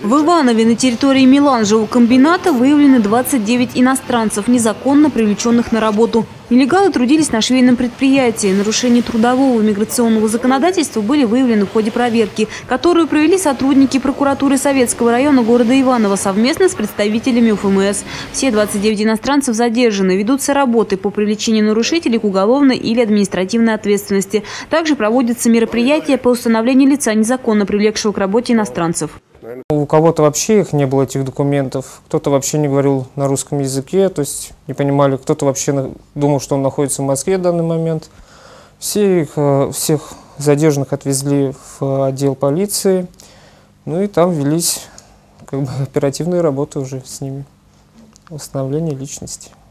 В Иванове на территории меланжевого комбината выявлены 29 иностранцев, незаконно привлеченных на работу. Нелегалы трудились на швейном предприятии. Нарушения трудового и миграционного законодательства были выявлены в ходе проверки, которую провели сотрудники прокуратуры Советского района города Иваново совместно с представителями УФМС. Все 29 иностранцев задержаны. Ведутся работы по привлечению нарушителей к уголовной или административной ответственности. Также проводятся мероприятия по установлению лица, незаконно привлекшего к работе иностранцев. У кого-то вообще их не было, этих документов, кто-то вообще не говорил на русском языке, то есть не понимали, кто-то вообще думал, что он находится в Москве в данный момент. Всех задержанных отвезли в отдел полиции, ну и там велись оперативные работы уже с ними, восстановление личности.